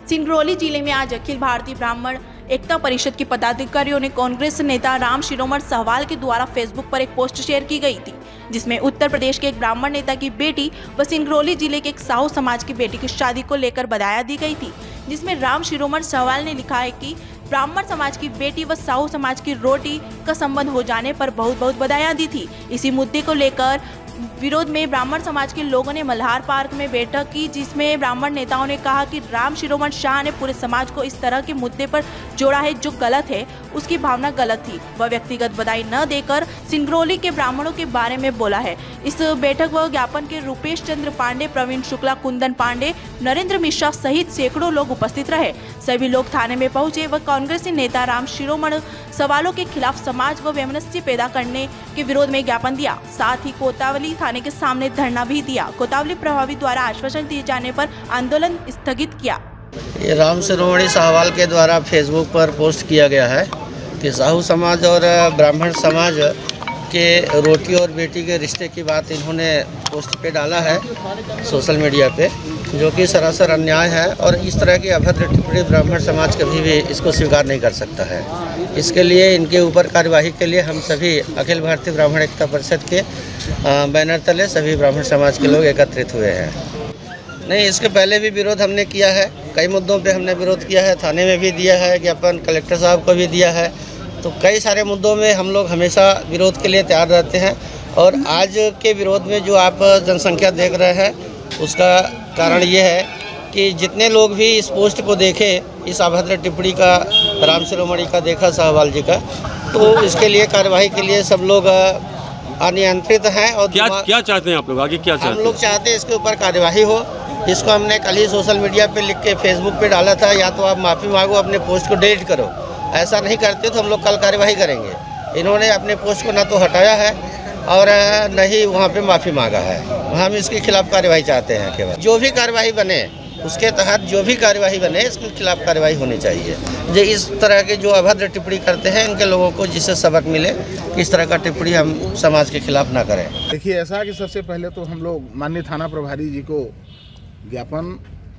सिंगरौली जिले में आज अखिल भारतीय ब्राह्मण एकता परिषद के पदाधिकारियों ने कांग्रेस नेता राम शिरोमण सहवाल के द्वारा फेसबुक पर एक पोस्ट शेयर की गई थी, जिसमें उत्तर प्रदेश के एक ब्राह्मण नेता की बेटी व सिंगरौली जिले के एक साहू समाज की बेटी की शादी को लेकर बधाई दी गई थी, जिसमें राम शिरोमण सहवाल ने लिखा है कि ब्राह्मण समाज की बेटी व साहू समाज की रोटी का संबंध हो जाने पर बहुत बहुत बधाई दी थी। इसी मुद्दे को लेकर विरोध में ब्राह्मण समाज के लोगों ने मल्हार पार्क में बैठक की, जिसमें ब्राह्मण नेताओं ने कहा कि राम शिरोमण शाह ने पूरे समाज को इस तरह के मुद्दे पर जोड़ा है जो गलत है, उसकी भावना गलत थी। वह व्यक्तिगत बधाई न देकर सिंगरौली के ब्राह्मणों के बारे में बोला है। इस बैठक व ज्ञापन के रूपेश चंद्र पांडे, प्रवीण शुक्ला, कुंदन पांडे, नरेंद्र मिश्रा सहित सैकड़ों लोग उपस्थित रहे। सभी लोग थाने में पहुंचे व कांग्रेसी नेता राम शिरोमण सवालों के खिलाफ समाज व वैमनस्य पैदा करने के विरोध में ज्ञापन दिया। साथ ही कोतवाली थाने के सामने धरना भी दिया। कोतवाली प्रभावी द्वारा आश्वासन दिए जाने पर आंदोलन स्थगित किया। ये राम शिरोमणि सहवाल के द्वारा फेसबुक पर पोस्ट किया गया है कि साहू समाज और ब्राह्मण समाज के रोटी और बेटी के रिश्ते की बात इन्होंने पोस्ट पे डाला है सोशल मीडिया पे, जो कि सरासर अन्याय है और इस तरह की अभद्र टिप्पणी ब्राह्मण समाज कभी भी इसको स्वीकार नहीं कर सकता है। इसके लिए इनके ऊपर कार्यवाही के लिए हम सभी अखिल भारतीय ब्राह्मण एकता परिषद के बैनर तले सभी ब्राह्मण समाज के लोग एकत्रित हुए हैं। नहीं, इसके पहले भी विरोध हमने किया है, कई मुद्दों पे हमने विरोध किया है, थाने में भी दिया है ज्ञापन, कलेक्टर साहब को भी दिया है। तो कई सारे मुद्दों में हम लोग हमेशा विरोध के लिए तैयार रहते हैं और आज के विरोध में जो आप जनसंख्या देख रहे हैं उसका कारण ये है कि जितने लोग भी इस पोस्ट को देखे, इस अभद्र टिप्पणी का राम शिरोमणि का देखा सहवाल जी का, तो इसके लिए कार्यवाही के लिए सब लोग अनियंत्रित हैं। और क्या चाहते हैं आप लोग आगे? क्या चाहते हैं? हम लोग चाहते हैं इसके ऊपर कार्यवाही हो। इसको हमने कल ही सोशल मीडिया पे लिख के फेसबुक पे डाला था, या तो आप माफ़ी मांगो, अपने पोस्ट को डिलीट करो। ऐसा नहीं करते तो हम लोग कल कार्यवाही करेंगे। इन्होंने अपने पोस्ट को न तो हटाया है और न ही वहाँ पे माफ़ी मांगा है। हम इसके खिलाफ कार्यवाही चाहते हैं। केवल जो भी कार्यवाही बने उसके तहत जो भी कार्यवाही बने इसके खिलाफ कार्यवाही होनी चाहिए। जो इस तरह के जो अभद्र टिप्पणी करते हैं इनके लोगों को जिससे सबक मिले, इस तरह का टिप्पणी हम समाज के खिलाफ ना करें। देखिए, ऐसा कि सबसे पहले तो हम लोग माननीय थाना प्रभारी जी को ज्ञापन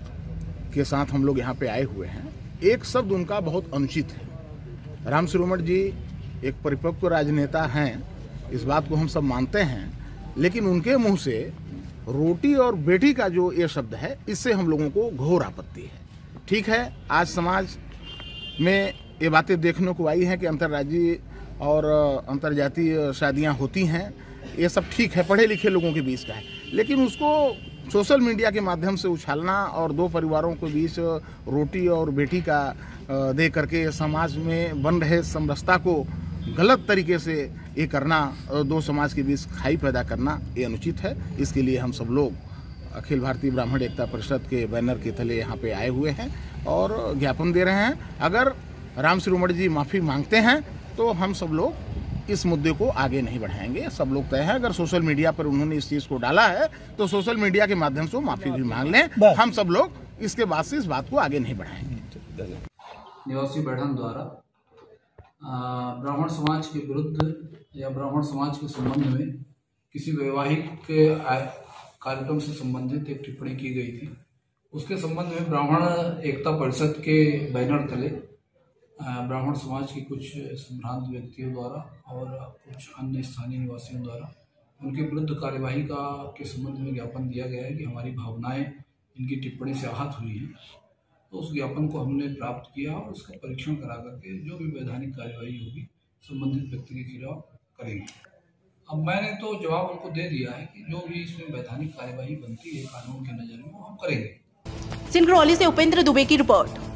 के साथ हम लोग यहाँ पे आए हुए हैं। एक शब्द उनका बहुत अनुचित है। राम शिरोमण जी एक परिपक्व राजनेता हैं, इस बात को हम सब मानते हैं, लेकिन उनके मुंह से रोटी और बेटी का जो ये शब्द है, इससे हम लोगों को घोर आपत्ति है। ठीक है, आज समाज में ये बातें देखने को आई हैं कि अंतर्राज्यीय और अंतर्जातीय शादियां होती हैं, ये सब ठीक है, पढ़े लिखे लोगों के बीच का है, लेकिन उसको सोशल मीडिया के माध्यम से उछालना और दो परिवारों के बीच रोटी और बेटी का दे करके समाज में बन रहे समरसता को गलत तरीके से ये करना, दो समाज के बीच खाई पैदा करना, ये अनुचित है। इसके लिए हम सब लोग अखिल भारतीय ब्राह्मण एकता परिषद के बैनर के तले यहाँ पे आए हुए हैं और ज्ञापन दे रहे हैं। अगर राम शिरोमणि जी माफ़ी मांगते हैं तो हम सब लोग इस मुद्दे को आगे नहीं बढ़ाएंगे। सब लोग तय है, अगर सोशल मीडिया पर उन्होंने इस चीज़ को डाला है तो सोशल मीडिया के माध्यम से माफ़ी भी मांग लें। हम सब लोग इसके बाद से इस बात को आगे नहीं बढ़ाएंगे। निवासी बैठक द्वारा ब्राह्मण समाज के विरुद्ध या ब्राह्मण समाज के संबंध में किसी वैवाहिक कार्यक्रम से संबंधित एक टिप्पणी की गई थी। उसके संबंध में ब्राह्मण एकता परिषद के बैनर तले ब्राह्मण समाज की कुछ संभ्रांत व्यक्तियों द्वारा और कुछ अन्य स्थानीय निवासियों द्वारा उनके विरुद्ध कार्यवाही के संबंध में ज्ञापन दिया गया है कि हमारी भावनाएं इनकी टिप्पणी से आहत हुई हैं। तो उस ज्ञापन को हमने प्राप्त किया और उसका परीक्षण करा करके जो भी वैधानिक कार्यवाही होगी संबंधित व्यक्ति के खिलाफ करेंगे। अब मैंने तो जवाब उनको दे दिया है कि जो भी इसमें वैधानिक कार्यवाही बनती है कानून की नज़र में वो हम करेंगे। सिंगरौली से उपेंद्र दुबे की रिपोर्ट।